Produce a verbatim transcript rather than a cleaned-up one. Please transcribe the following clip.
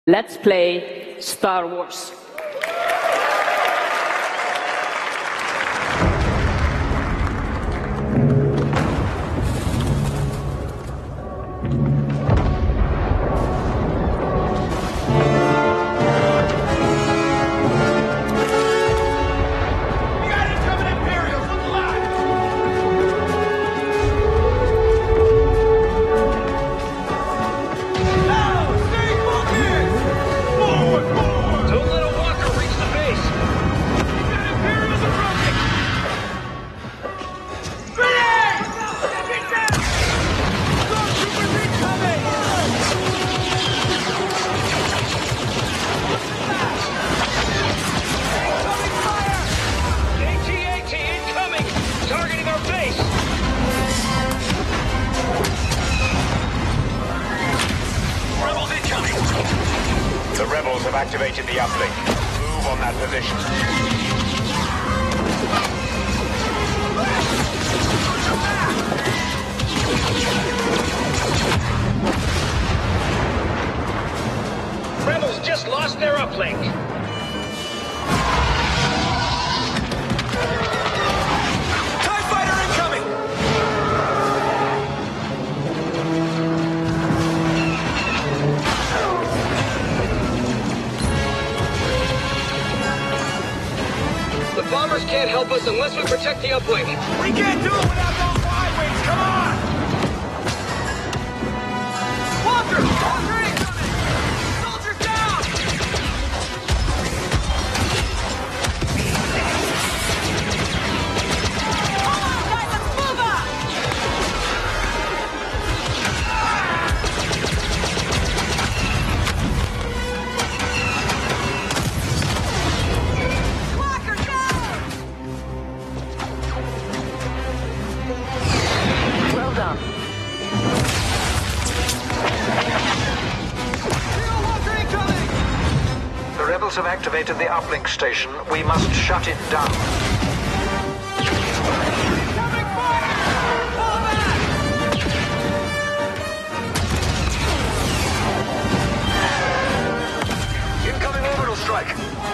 Let's play Star Wars. The rebels have activated the uplink. Move on that position. Rebels just lost their uplink. TIE fighter incoming! The bombers can't help us unless we protect the uplink. We can't do it without those Y-wings! Come on! Walker! Walker incoming! Soldiers down! Come on, guys! Let's move up! Walker, go! Well done. Walker incoming! The rebels have activated the uplink station. We must shut it down. Incoming fire! Fall back! Incoming orbital strike.